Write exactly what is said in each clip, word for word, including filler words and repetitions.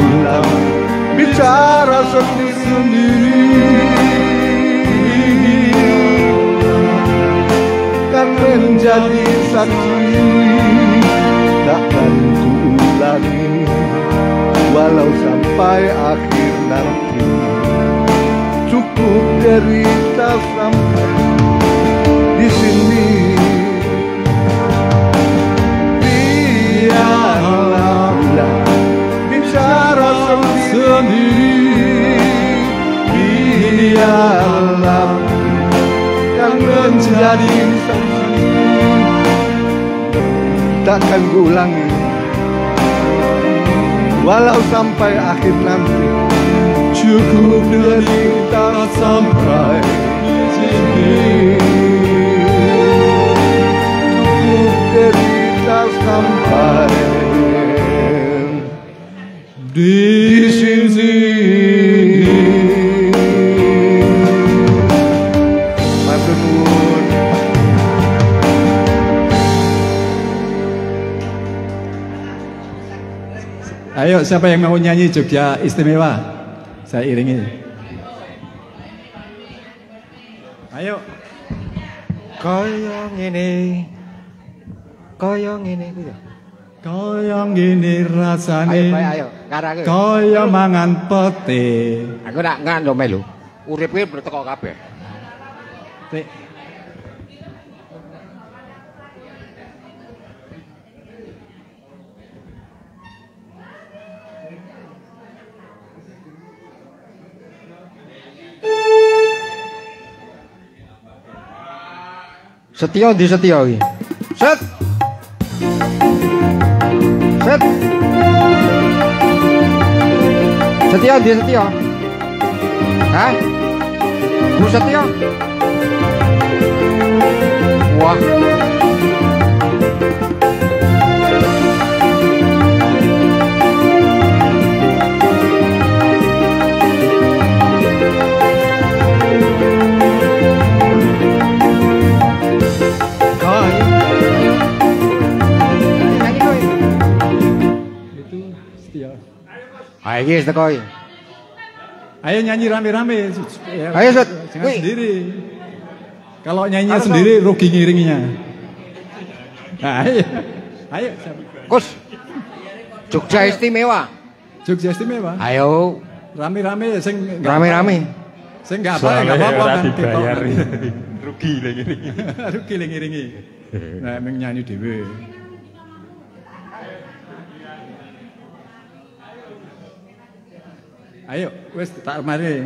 pulang bicara sendiri-sendiri kan menjadi saksi takkan kuulangi walau sampai akhir nanti cukup derita sampai di sini. Biarlah bicara sendiri, biarlah kan menjadi saksi takkan kuulangi walau sampai akhir nanti cukup derita sampai di sini, cukup derita sampai di sini. Matur nuwun. Ayo, siapa yang mau nyanyi Jogja Istimewa? Saya iringi. Ayo. Kaya ngene. Kaya ngene kuwi. Kaya ngene rasane. Ayo, ayo, ayo. Ngarake. Kaya mangan pete. Aku nak ngandho melu. Urip kuwi teko kabeh. Sik. Setya di setya iki. Set. Set. Setya di setya. Hah? Bu Setya. Wah. Ayo guys, teko. Ayo nyanyi rame-rame. Ayo Set. Jangan sendiri. Kalau nyanyi sendiri rugi ngiringinya. Nah, ayo. Ayo. Kus. Jogja Istimewa. Jogja Istimewa. Ayo. Rame-rame sing rame-rame. Sing enggak apa enggak apa-apa kan dibayar. Rugi le ngiringi. Rugi le ngiringi. Nah, meng nyanyi dhewe. Ayo, wis tak mari.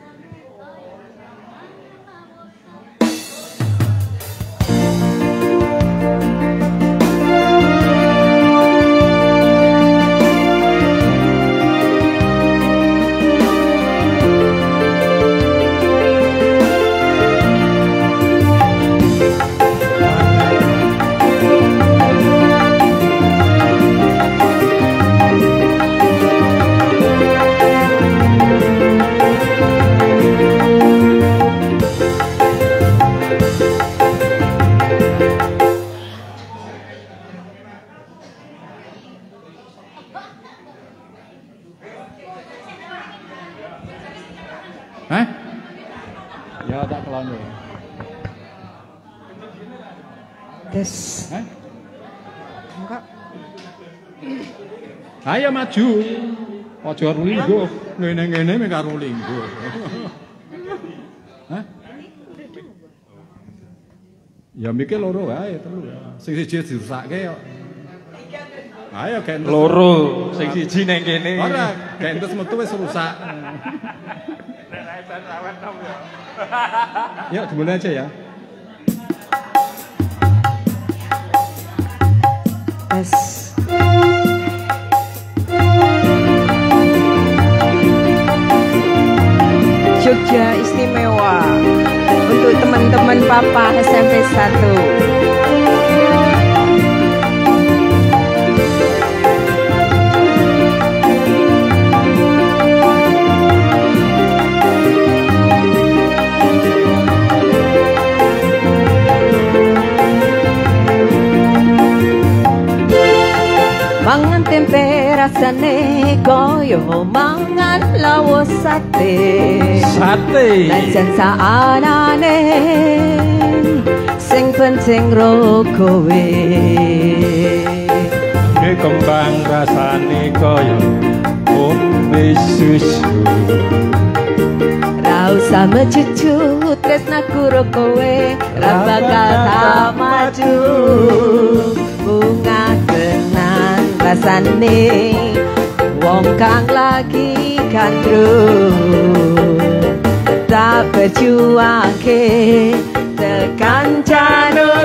Hah? Ya tak kelon. Tes. Hah? Enggak. Ayo maju. Aja linggo. Ngene-ngene mek karo linggo. Hah? Ya mikir loro wae telu. Sing siji dirusake kok. Ayo gentes Loro, sing siji ning kene. Ora, gentes metu wis rusak. Ya, dimulai aja ya. Tes. Jogja Istimewa untuk teman-teman Papa S M P satu. Mangan tempe rasane Koyo mangan lawo sate Sate Najan saanane Sing penting ro kowe kembang rasane koyo ombe susu Ra usah mecucu tresnaku ro kowe ra bakal tak maju bunga tenan rasane wong kang lagi gandrung tak berjuangke tekan janur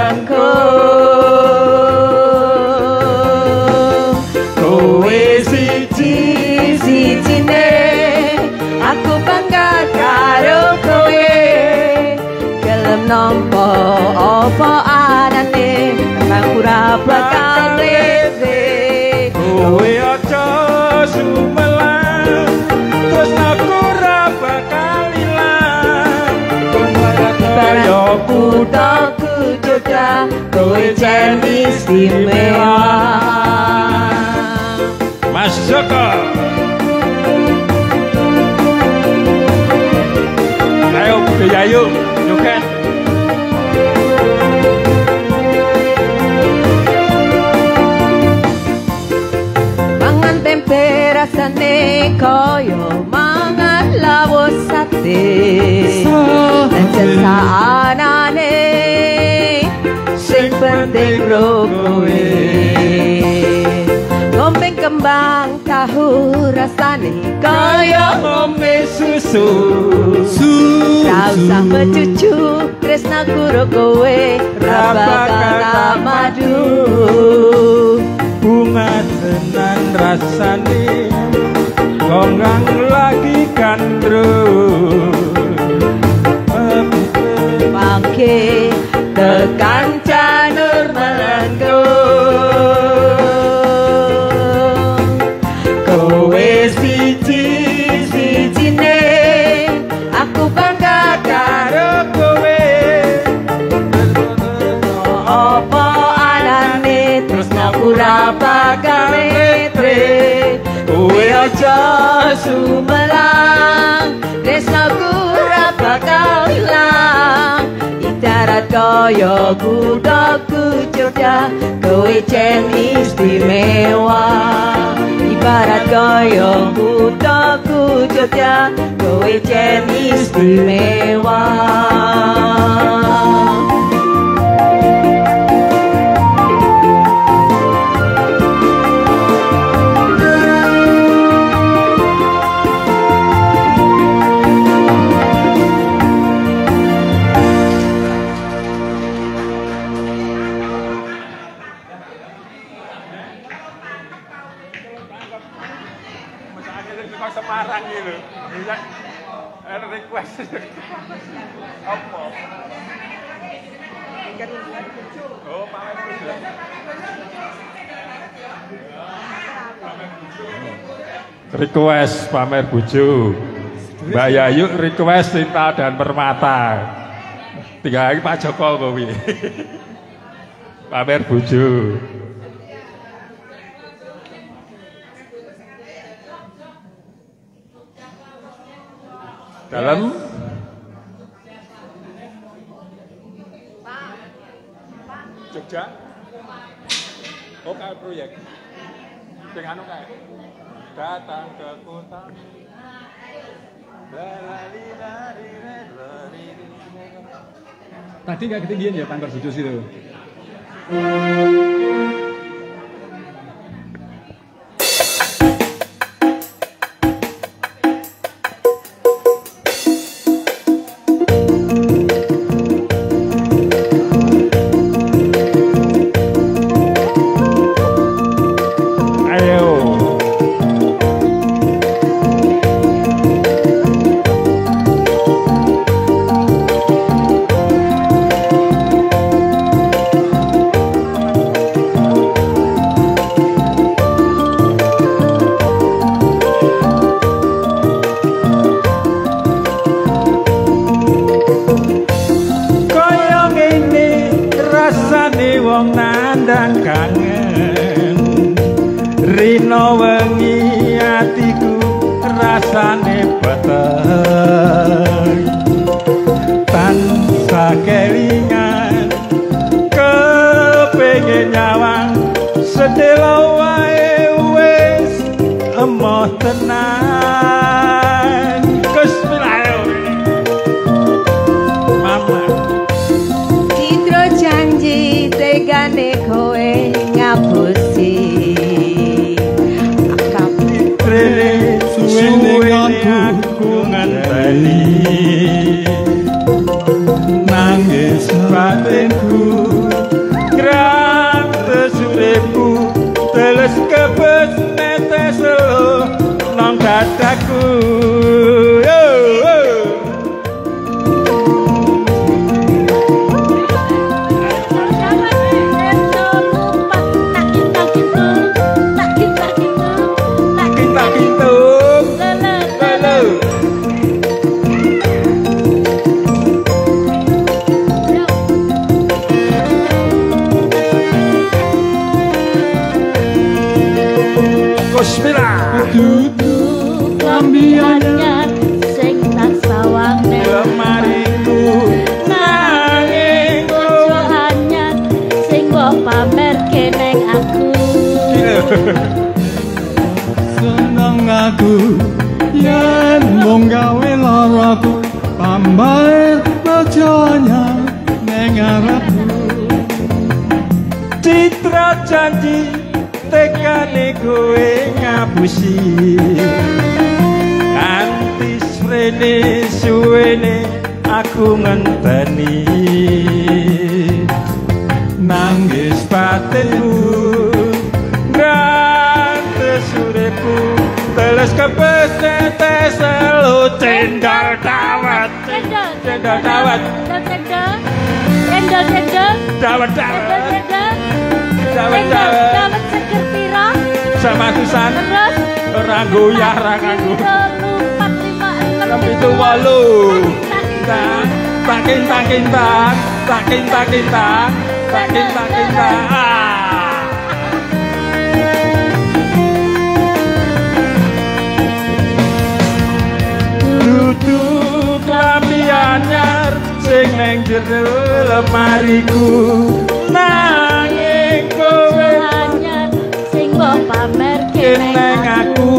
melengkung kowe siji sijine aku bangga karo kowe gelem nampa apa anane aku ora bakal rete kowe aja sumelang terus aku ora bakal ilang kaya kutaku jodoh kowe jen istimewa Mas Joko ayo budaya yuk joget mangan tempe rasane koyo mangan lawo sate najan saanane sing penting ro kowe ngombe kembang tahu rasane koyo ngombe susu ra usah mecucu tresnaku ro kowe ra bakal madu bunga tenan rasane konggang lagi gandrung bangke tekan janur melengkung kowe siji sijine aku bangga karo kowe apa anane tresnaku ra bakal retre kowe aja sumelang tresnaku ra bakal ilang ibarat kaya budaku jodoh kowe jen istimewa ibarat kaya budaku jodoh kowe jen istimewa Semarang gitu, bisa ada request apa? Oh, pamer bujo. Request pamer bujo. Mbak Yayu request Cinta dan Permata. Tiga hari Pak Joko kowe. Pamer bujo. Dalam Jogja oh kayak proyek sing anu kayak datang ke kota tadi nggak ketinggian ya Pamer Bujo itu. atiku rasane peteng tansah kelingan kepengin nyawang sedelo wae wis emoh tenan Bismillah mama Citro janji tegane kowe ngapusi Rene suwene aku ngenteni nangis batinku grante suripku teles kebet netes lo nang dadaku yo yo Bismillah Duduk lambi anyar sing tak sawang ning lemariku nanging bojo anyar sing mbok pamerke ning aku Seneng aku yen mung gawe laraku pambar bojone ning ngarepku Citra janji tekane kowe ngapusi kanthi srene suwene aku ngenteni nangis batinku ngantes uripku teles kebes tetes lo cendol dawet cendol dawet cendol cendol cendol dawet dawet cendol dawet dawet dawet seger pira sama tusan terus ora goyah ra nganggo empat lima enam itu walu tak takin takin tak takin takin tak takin takin tak duduk lambi anyar sing neng jero lemariku nanging kowe anyar sing mbok pamerke ning neng aku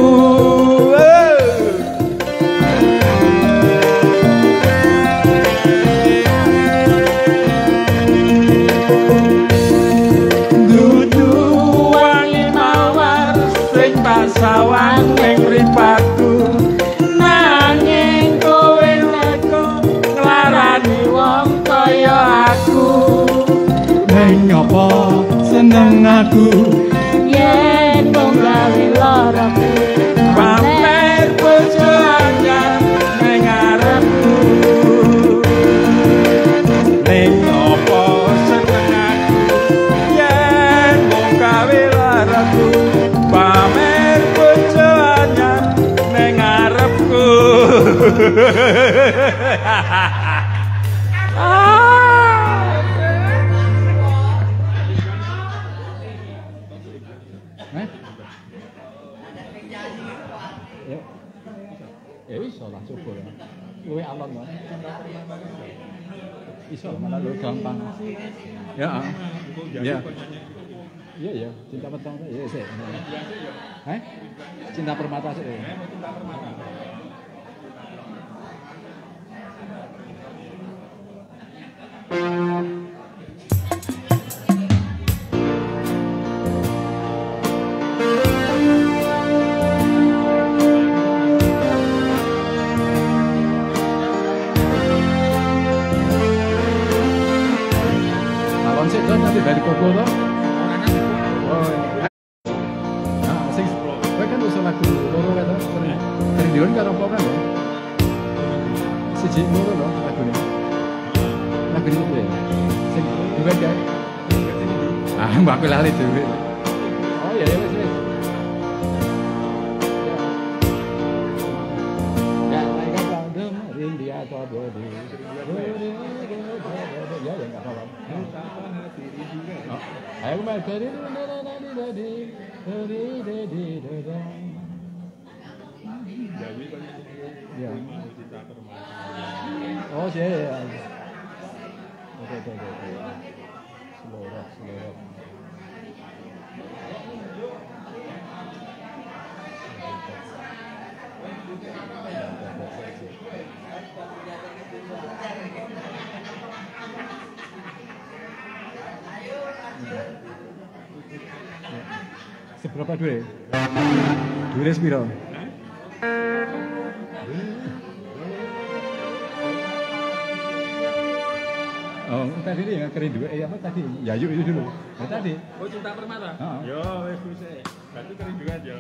duduk wangi mawar sing tak sawang ning mripatku nanging kowe teko nglarani wong kaya aku ning apa seneng aku yen mung gawe laraku pamer bojo anyar ning ngarepku ning apa seneng aku yen mung gawe laraku pamer bojo anyar ning ngarepku Ya iso lah coba ya. Luwe alon kok. Iso malah lu gampang. Ya. ah. Ya. Iya ya, cinta pertama ya sih. Hah? Cinta permata sih. Alon sih kan nanti dari koko toh. Oh. Nah, sing kowe kan usul lagu loro kata. Dari Dion karo apa kan? Siji loro lho lagune. Lagune itu ya. Sing duet ya. Ah, mbak aku lali dhewe. Oh iya ya wis wis. Ya, lagi kan random India atau Bodi. Ya ya enggak apa-apa. Ayo kembali dari Ya. Oh, sih ya. Oke, oke, oke. Selorok, selorok. Seberapa duit? Duit sepiro? Oh, tadi ini ya keren dua. Eh apa tadi? Ya yuk itu dulu. Nah, tadi. Oh, Cinta Permata. Heeh. Yo, wis wis. Berarti keren dua aja.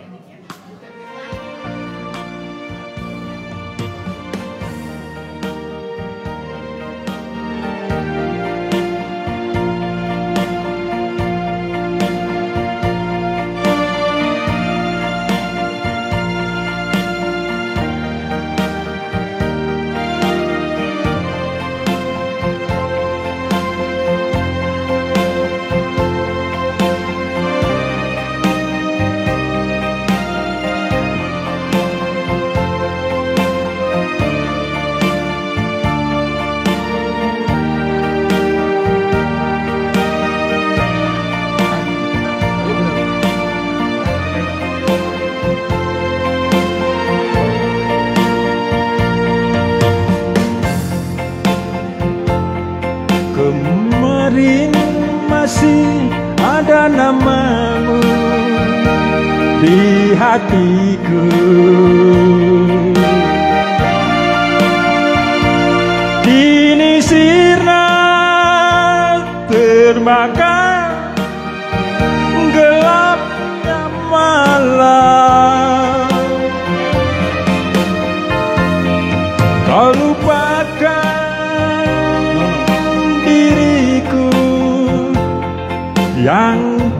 Kemarin masih ada namamu di hatiku, kini sirna terbakar gelapnya malam. Kau lupakan diriku yang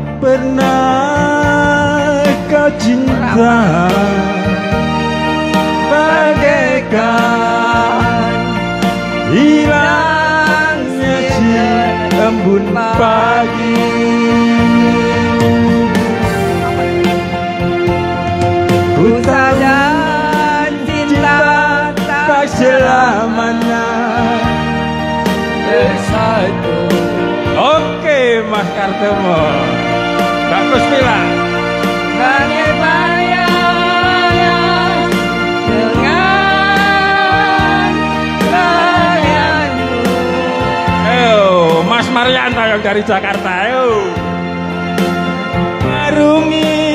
pernah kau cinta, bagaikan hilangnya si embun pagi. Ku sadar cinta tak selamanya bersatu. Oke, Mas Kartomo, Mbak Kusmila. Bagaimana dengan sayangmu? Ayo, Mas Marianto yang dari Jakarta, ayo. Marungi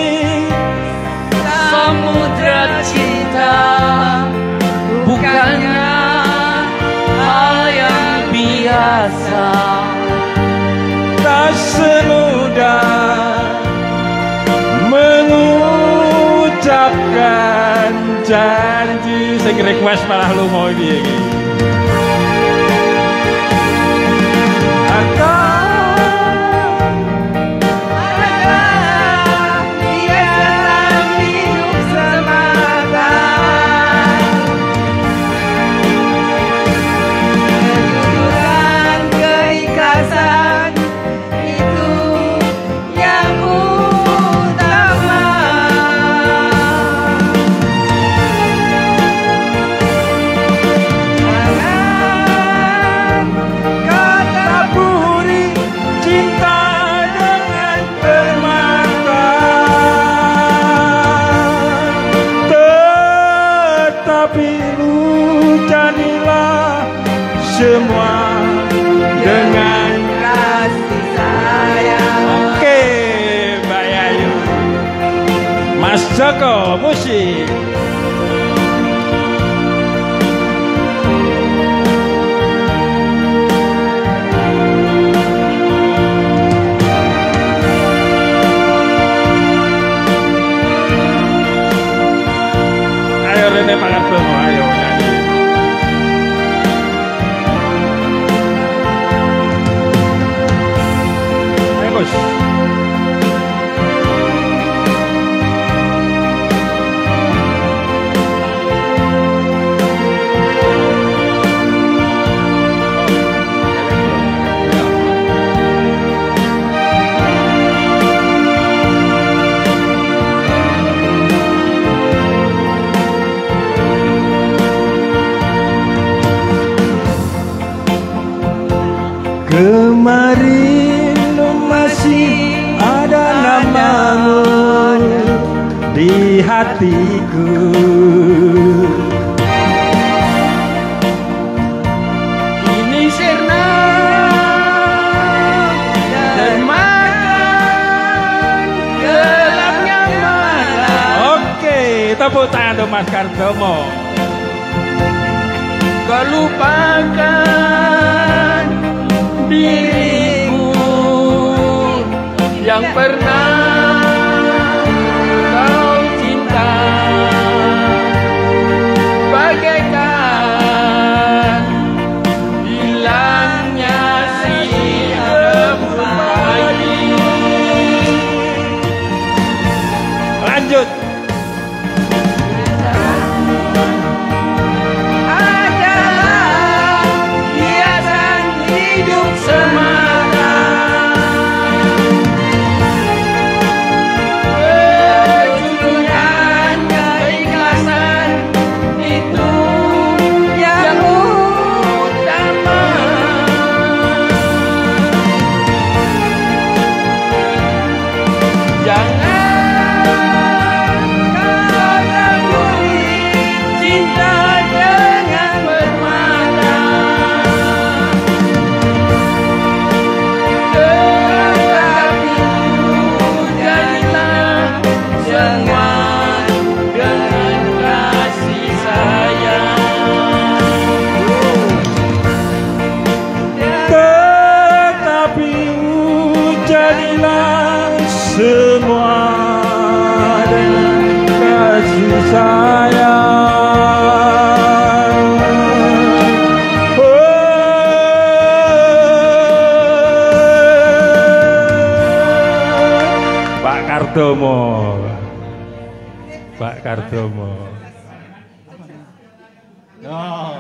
Samudra cinta bukannya hal yang biasa. tak semudah mengucapkan janji. Sing request malah lu mau piye iki? Semua dengan kasih sayang. Oke, Mbak Yayu, Mas Joko musik. Ayo Rene Pangartono, ayo nyanyi. Bagus. merindu masih ada namamu di hatiku. Ini sirna termakan gelapnya malam. Oke, tepuk tangan untuk Mas Kardomo. Kau lupakan dirimu yang pernah kau cinta, bagaikan hilangnya sinar pagi. Lanjut. Semua dengan kasih sayang. Oh. Pak Kardomo, Pak Kardomo. Oh.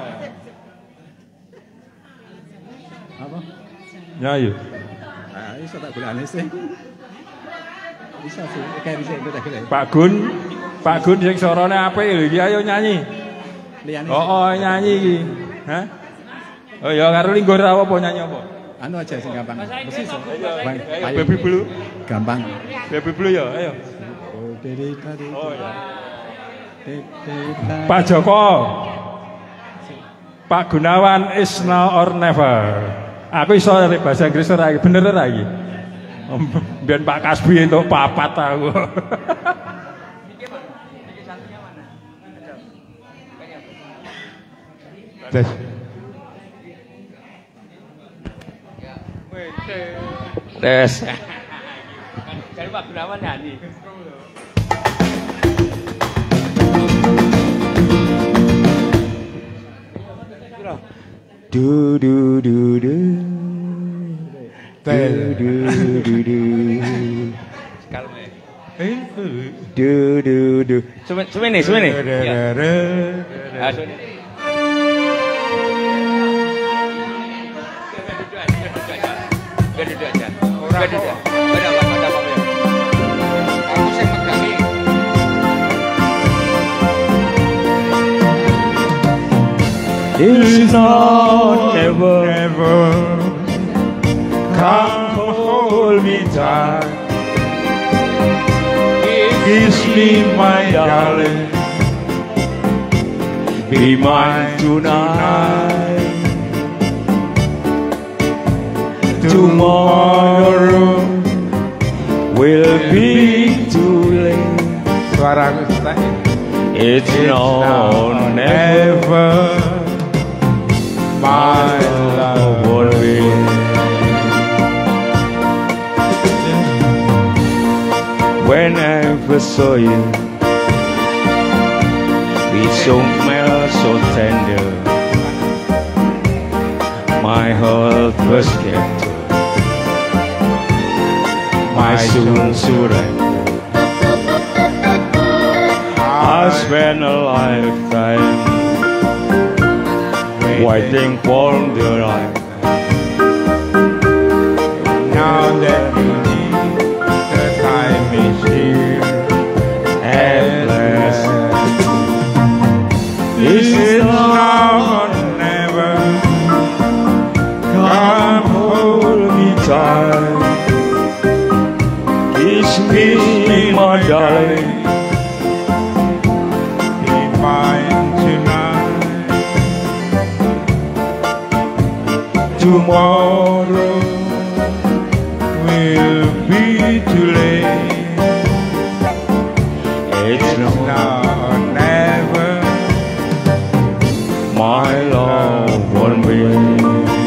Apa? Nyayu. Ah, iso tak golekane sih. Bisa sih, kayak bisa itu tak kira. Pak Gun, Pak Gun sing sorone apik lho iki ayo nyanyi. Liyane. Oh, oh nyanyi iki. Hah? Oh ya karo linggur apa nyanyi apa? Anu aja sing gampang. Mesti iso. Bang, Ayo baby blue. gampang. Baby blue ya, ayo. Oh, dari tadi. Oh ya. Pak Pak Joko. Pak Gunawan is now or never. Aku iso dari bahasa Inggris ora iki, bener ora iki? Biar Pak Kasbi untuk papat aku. Des. Des. Dari Pak Gunawan nyanyi. Du du du du. Du du du du. Du du du. Semene, semene. Ya. Ah, semene. Biar duduk aja. Biar duduk. Ada apa? Ada apa? Aku sih pegangi. It's not never, never. Come hold me tight. Kiss me, my darling. Be mine tonight. Tomorrow will be too late. It's not never. My love will be. When I first saw you, we so smell so tender. My heart was captured. My soul surrendered. I spent a lifetime waiting for the right. Now that you need, the time is here at last. This is now or never. Come hold me tomorrow will be too late. It's not never, my love won't wait.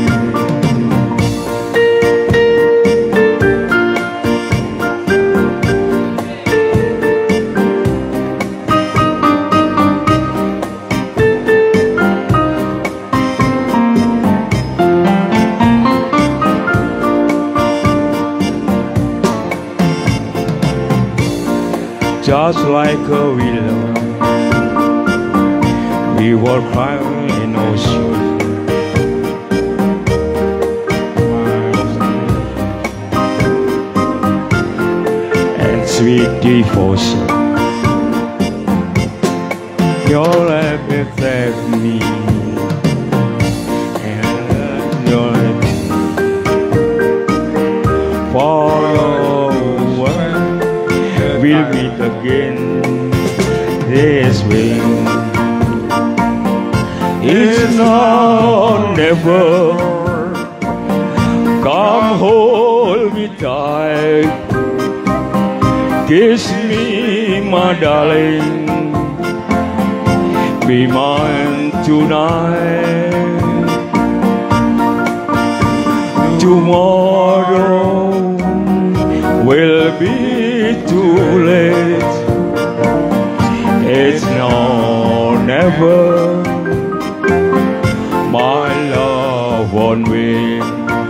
Just like a willow, we were crying in ocean. And sweet devotion, your love left me, and your for we'll meet again this way. It's not never. Come hold me tight, kiss me, my darling, be mine tonight. Tomorrow will be too late. It's now never, my love won't win.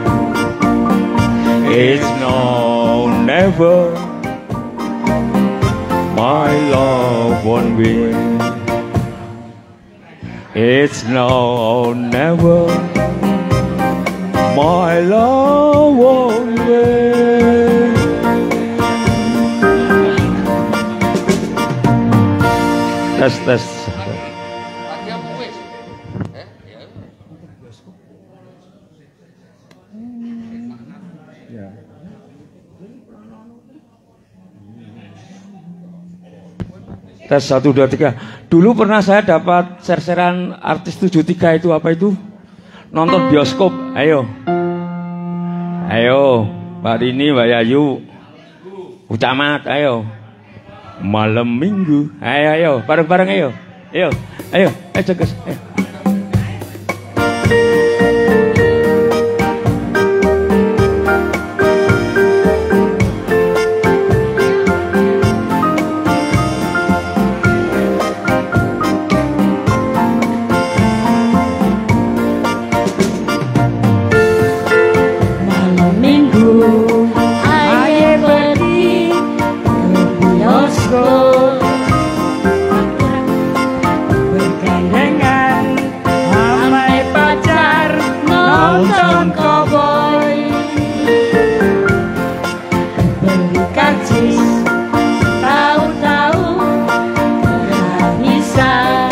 It's now never, my love won't win. It's now never, my love won't win. Tes tes. Lagi apa wis? Eh, ya. Ya. Tes satu dua tiga. Dulu pernah saya dapat ser-seran artis tujuh tiga itu apa itu? Nonton bioskop. Ayo. Ayo, Mbak Rini, Mbak Yayu. Ucamat, ayo. Malam minggu, ayo ayo, bareng-bareng ayo, ayo, ayo, ayo cegas, ayo. Malam minggu ayo pergi ke bioskop, bergandengan ramai pacar nonton cowboy, beli karcis tahu-tahu kehabisan,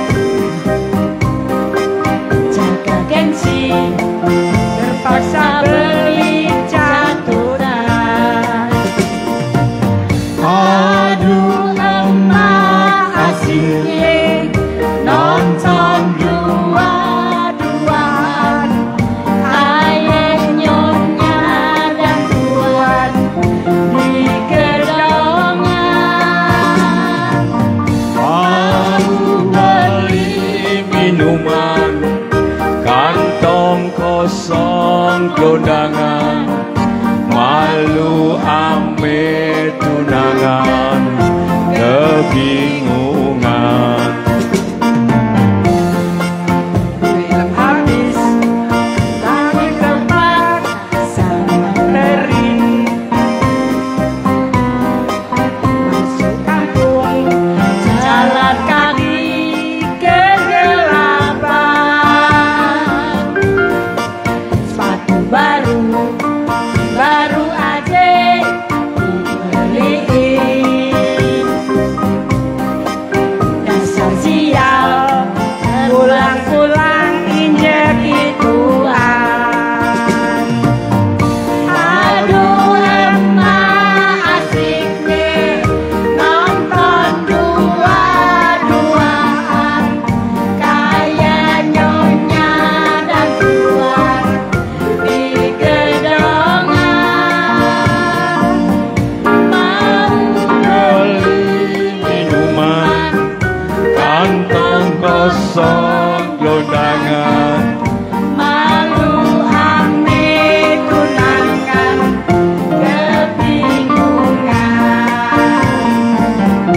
jaga gengsi terpaksa beli caturan. Aduh lemah asiknya nonton dua-duaan, ayah nyonya dan tuan di gedongan. Aku beli minuman, kantong kosong kondangan, malu ame tunangan, kebingungan. Film habis tapi tempat sama teri, masuk kampung jalan kaki kegelapan, sepatu baru baru aja dibeliin. kosong londangan malu ame tunangan kebingungan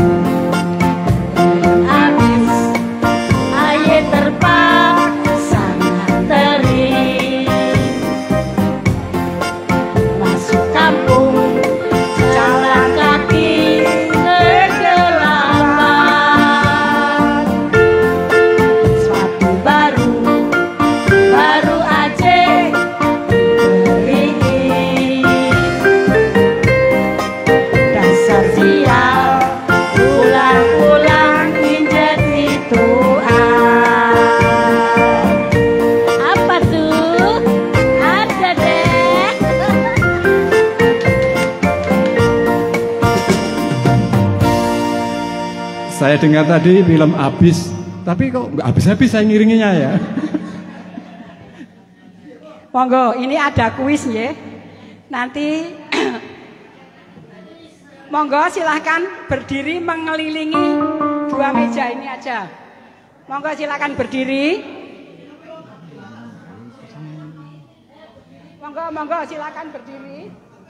habis aye terpaksa nganteri masuk kampung jalan kaki kegelapan suatu baru baru aja beri dasar sial pulang-pulang injet itu apa tuh ada deh. Saya dengar tadi film habis, tapi kok nggak habis-habis saya ngiringinya ya. Monggo, ini ada kuis ya. Nanti monggo silahkan berdiri mengelilingi dua meja ini aja. Monggo silahkan berdiri. Monggo, monggo silahkan berdiri.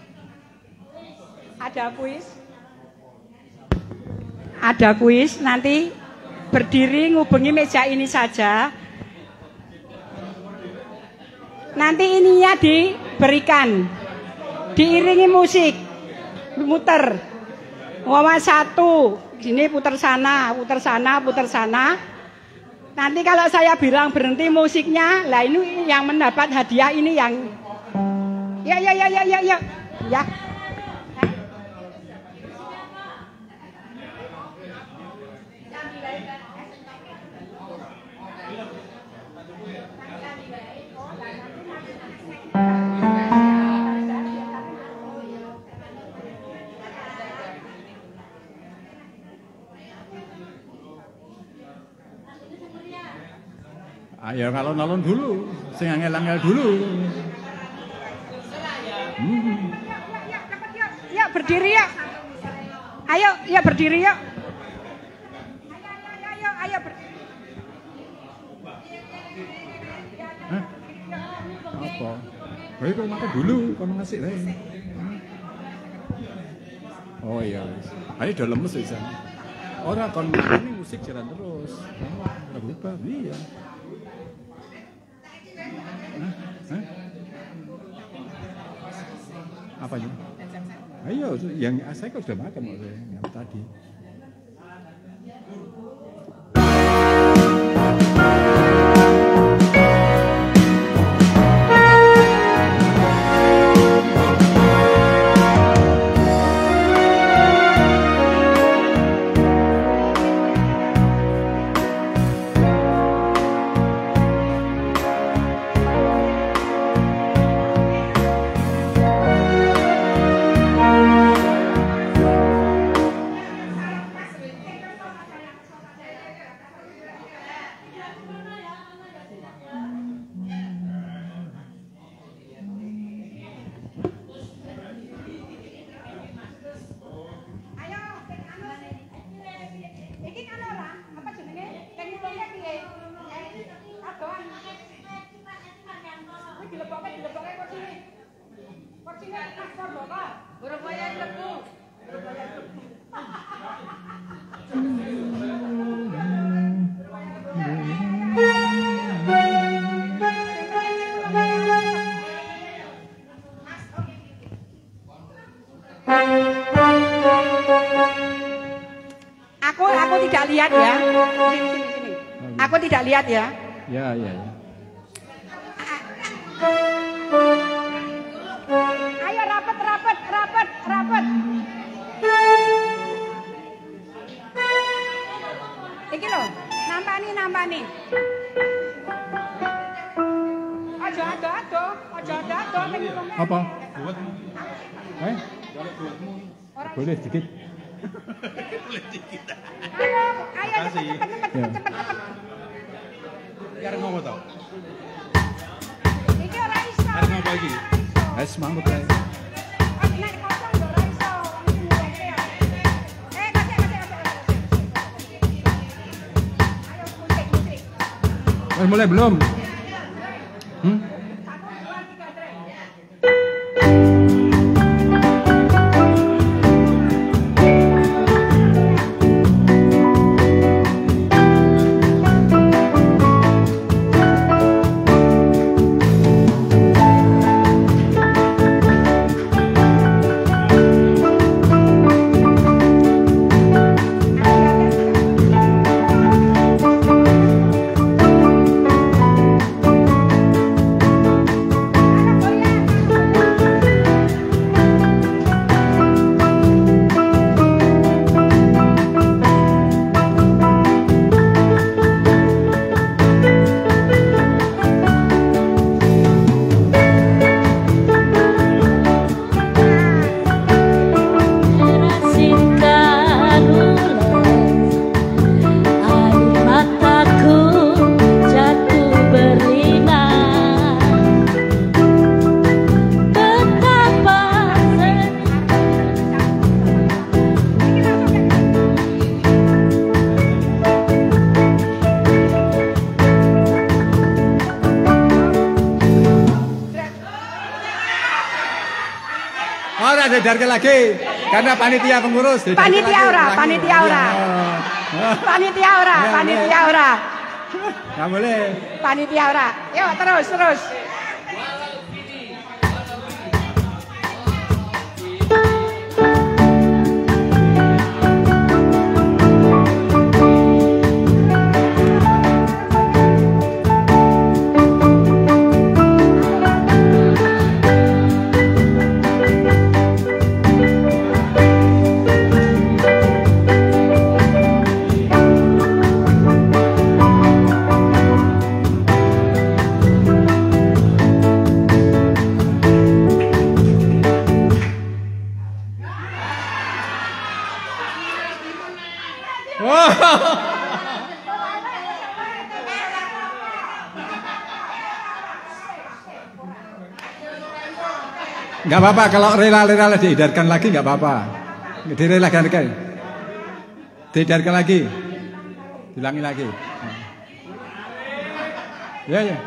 Ada kuis. Ada kuis, nanti berdiri ngubungi meja ini saja. Nanti ininya diberikan, diiringi musik, muter. Ngomong satu, gini putar sana, putar sana, putar sana. Nanti kalau saya bilang berhenti musiknya, lah ini yang mendapat hadiah ini yang, ya ya ya ya ya ya, ya. Ayo ngalon-ngalon dulu, sing angel-angel dulu. Hmm. Ya berdiri ya. Ayo, ya berdiri ya. Ayo, ayo, ayo, ayo berdiri. Hah? Apa? Ayo kau makan dulu, kau ngasih deh. Oh iya, ayo udah lemes ya. Orang kon ini musik jalan terus. Enggak berubah, iya. Hah? Hah? Apanya? Ayo, yang saya kok sudah makan kok saya, yang tadi. Aku aku tidak lihat ya. Sini sini sini. Aku tidak lihat ya. Ya, ya, ya. Ayo rapat rapat rapat rapat. Iki lho, nampani nampani. Aja ada ada, aja ada ada. Apa? Eh? Boleh sedikit. Ayo, ayo cepet cepet cepet cepet cepet cepet. Karep ngopo to? Iki ora iso. Karep ngopo iki? Wes mangut ae. Nek kosong yo ora iso. Eh, kasih kasih kasih. Ayo musik musik. Wes mulai belum? Hmm? Edarkan lagi karena panitia pengurus. Panitia ora, panitia ora. Panitia ora, panitia ora. Enggak boleh. Panitia ora. Yuk terus, terus. Enggak apa-apa kalau rela-rela diedarkan lagi enggak apa-apa. Direlakan lagi. Diedarkan lagi. Dilangi lagi. Ya ya.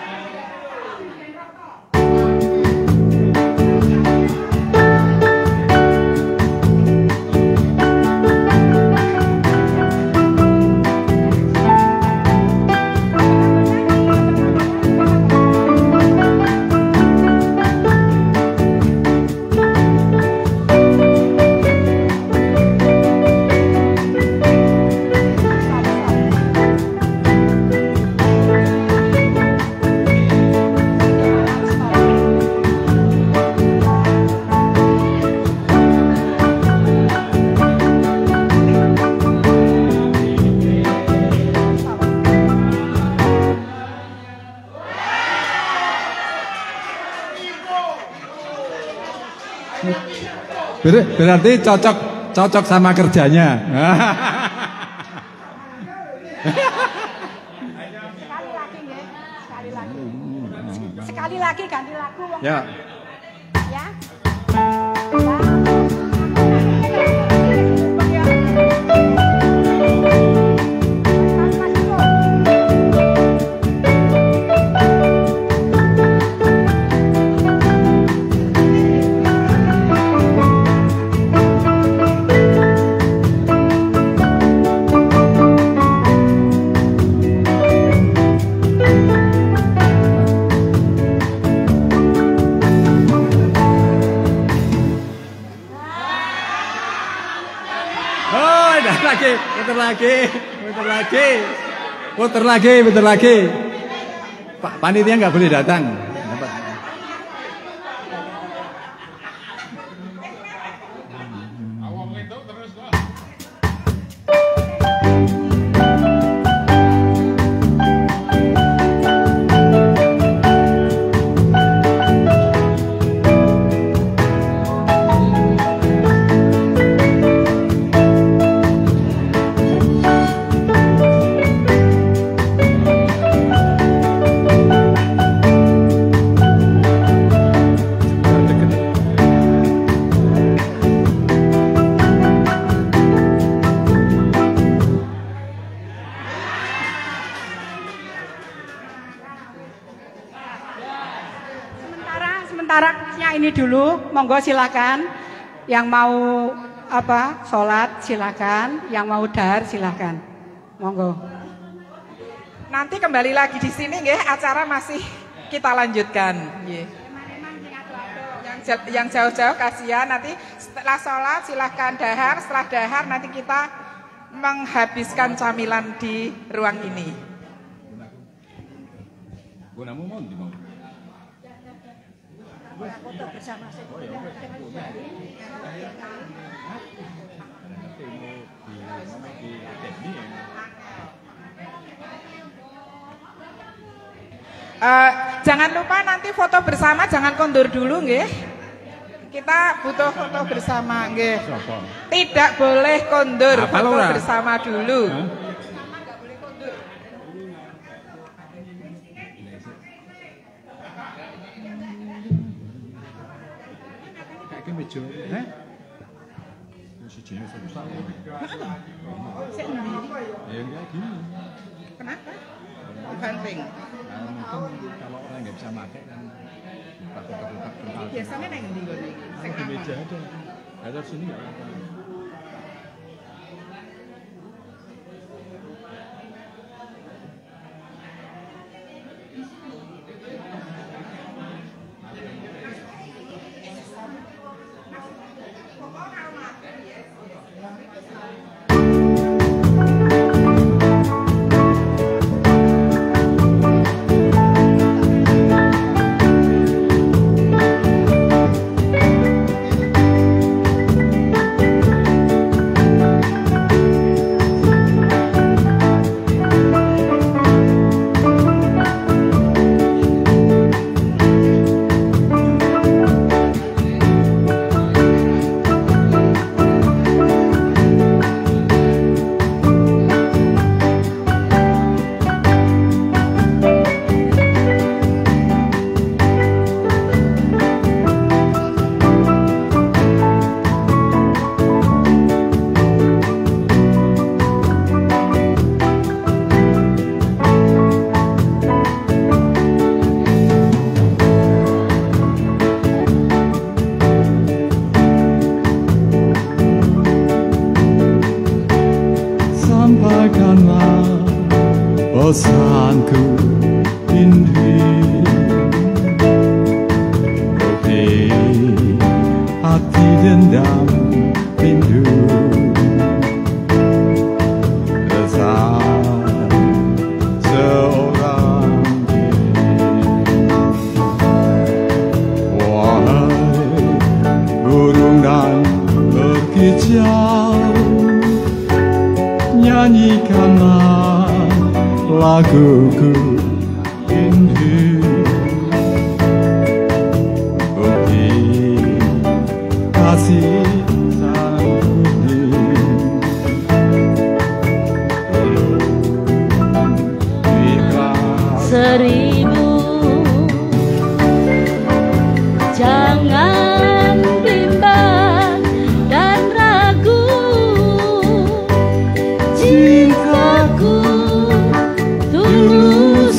Berarti cocok cocok sama kerjanya. Sekali lagi ganti lagu. Ya. Ya. lagi, putar lagi, putar lagi, putar lagi, putar lagi. Pak panitia nggak boleh datang. Sementara kuisnya ini dulu, monggo silakan. Yang mau apa sholat silakan, yang mau dahar silakan. Monggo. Nanti kembali lagi di sini nggih, acara masih kita lanjutkan. Nggih. Yang yang jauh-jauh kasihan, nanti setelah sholat silahkan dahar, setelah dahar nanti kita menghabiskan camilan di ruang ini. Gunamu mau di mau. Foto bersama. Uh, jangan lupa nanti foto bersama, jangan kondur dulu nggih. Kita butuh foto bersama nggih. Tidak boleh kondur, Apa foto Laura? bersama dulu. Hah? Kayak meja, eh? Si jenis susah. Ya enggak gini. Kenapa? Banting. Nah, mungkin kalau orang nggak bisa pakai kan takut-takut kental. Biasanya neng di gini. Oh, di meja aja. Ada sini nggak apa-apa. pesanku ini Roti hati dendam rindu Kesan seorang diri Wahai burung dan berkicau Nyanyikanlah laguku rindu Bukti kasih sanggupi Seribu jangan bimbang dan ragu Cintaku tulus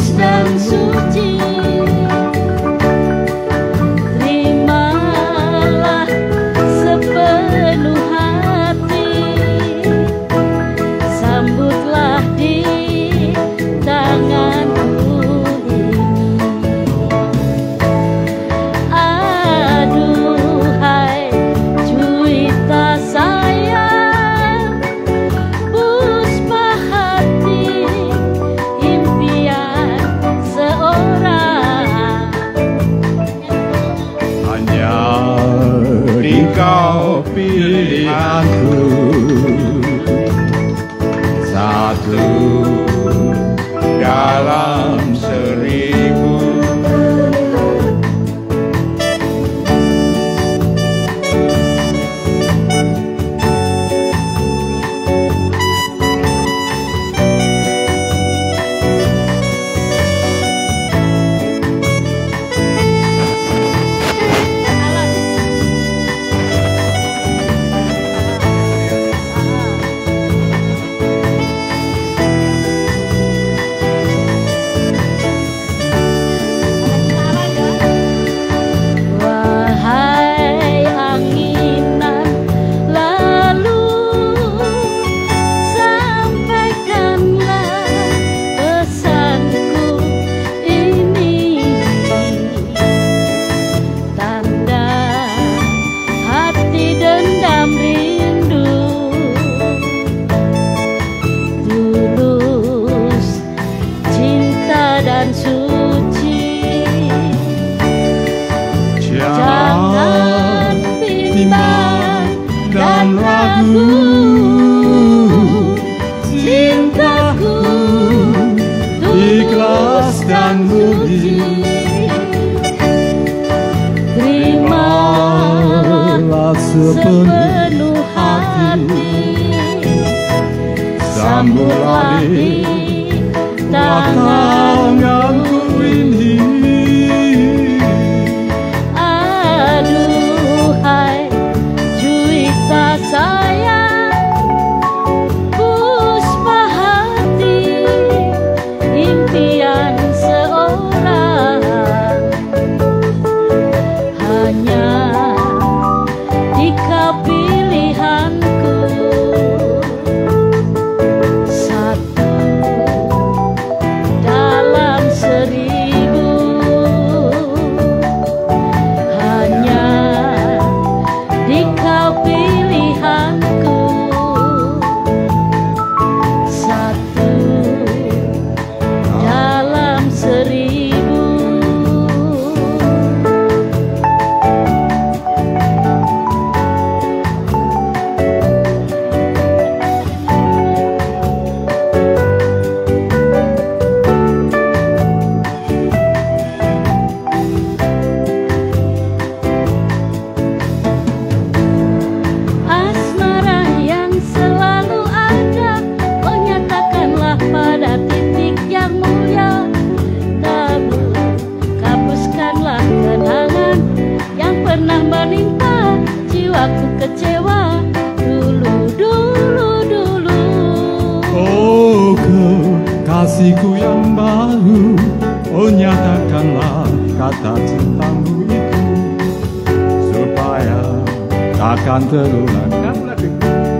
kecewa dulu dulu dulu. Oh kekasihku yang baru, oh nyatakanlah kata cintamu itu supaya takkan terulang. Kamu lagi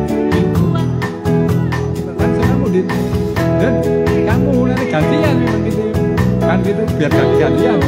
kan kamu di dan kamu nanti gantian memang gitu kan gitu biar ganti gantian.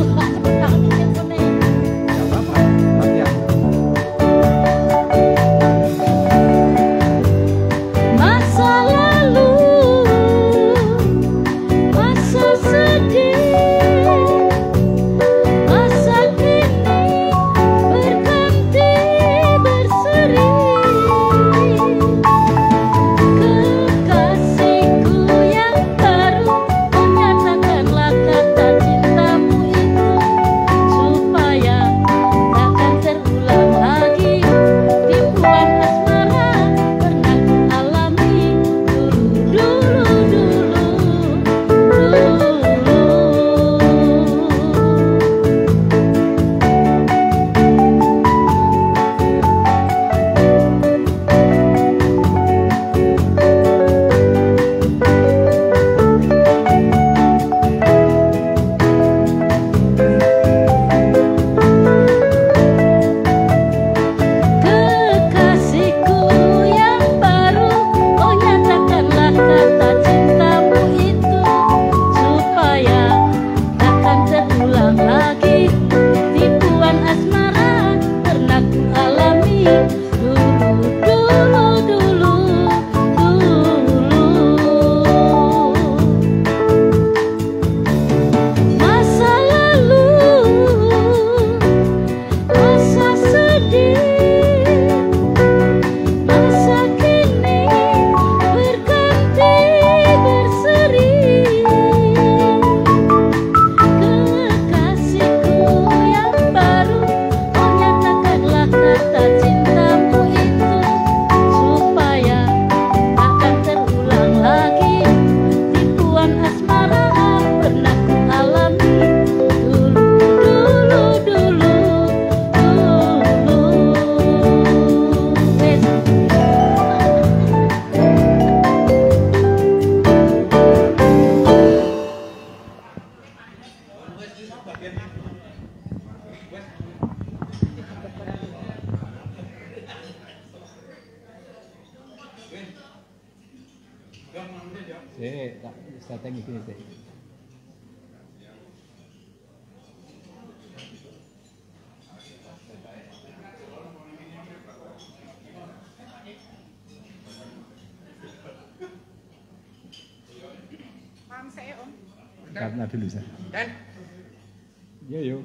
Eh, tak strategi ini sih. Mam saya Om. Karena dulu saya. Dan. Yo yo.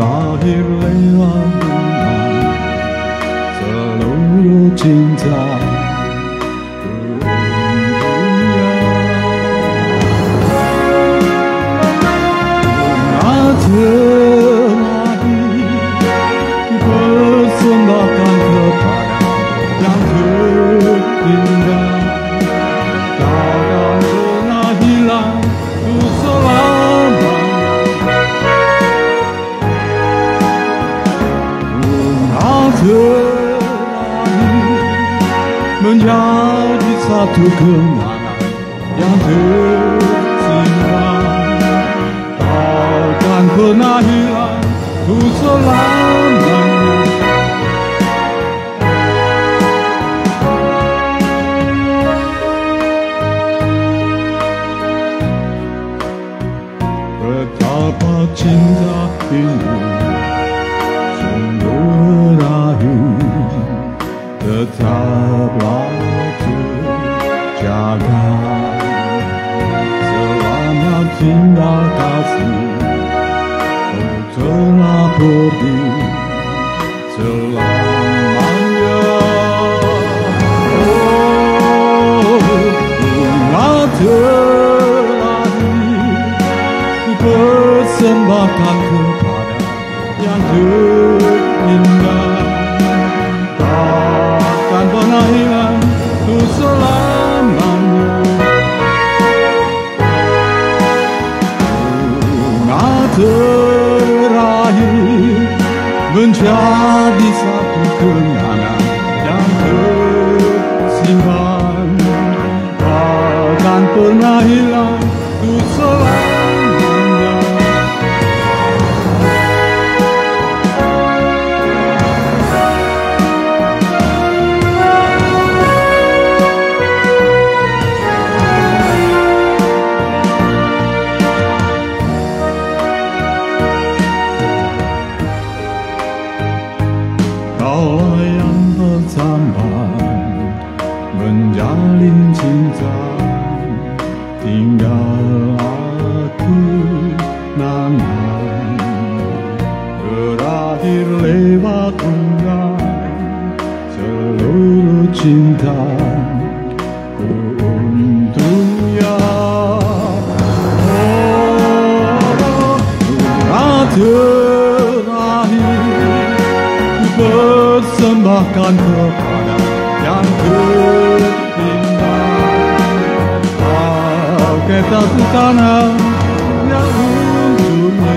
Terakhir lewat rumah seluruh cinta dunia. Bunga terakhir persembahkan kepada yang terindah. Takkan pernah hilang untuk selamanya. Bunga terakhir menjadi satu kenangan yang tersimpan. Takkan pernah hilang untuk selamanya. Betapa cinta ini sungguh rayu, tetaplah terjaga. Selamat tinggal kasih, kau telah pergi selamanya. Oh, bunga terakhir persembahkan kepada yang terindah. Takkan pernah hilang untuk selamanya. Bunga terakhir menjadi satu kenangan yang tersimpan. Takkan pernah hilang untuk selamanya. Kaulah yang pertama menjalin cinta, tinggal aku nangan. Berakhir lewat unggal seluruh cinta untuknya. Oh, bunga terakhir persembahkan kepada yang terindah. Pakai satu tanah yang untuknya.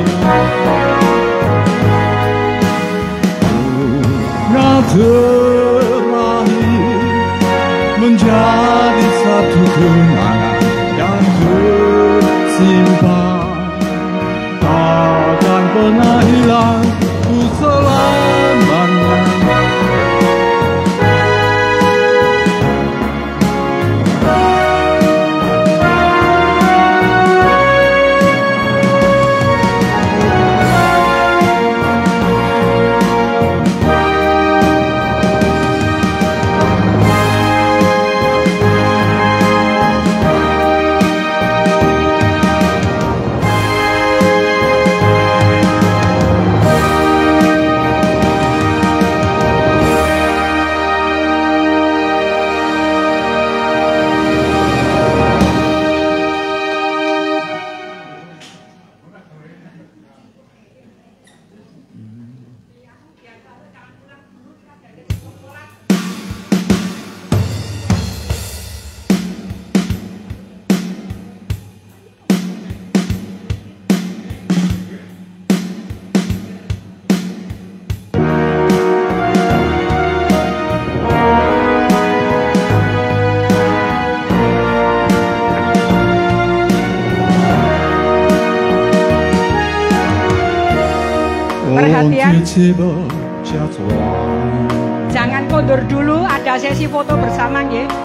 Bunga terakhir menjadi satu kenangan yang tersimpan. Takkan pernah hilang untuk selamanya. Perhatian, jangan kondur dulu, ada sesi foto bersama nggih.